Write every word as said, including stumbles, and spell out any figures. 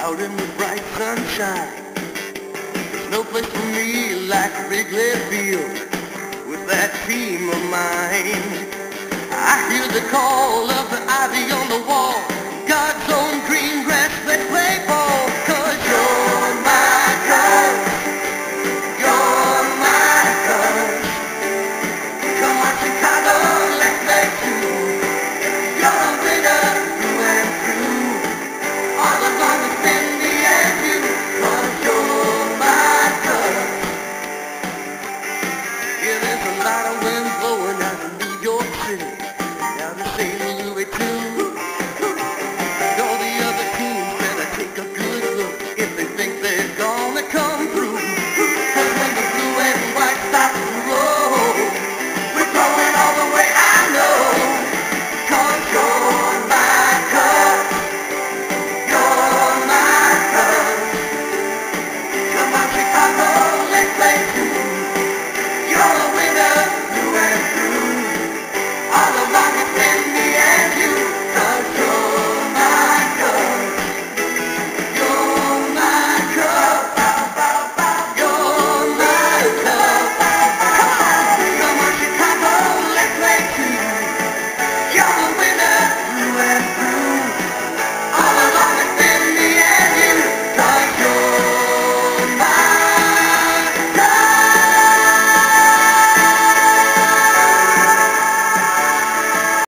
out in the bright sunshine. There's no place for me like Wrigley Field with that team of mine. I hear the call of the Ivy